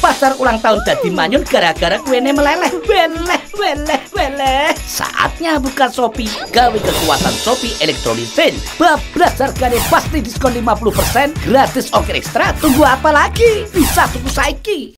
pasar ulang tahun dadi manyun gara-gara kuene meleleh. Weleh. Saatnya buka Shopee, gawe kekuatan Shopee elektrolisin. Bablas harganya pasti diskon 50%, gratis ongkir ekstra. Tunggu apa lagi? Bisa tuku saiki.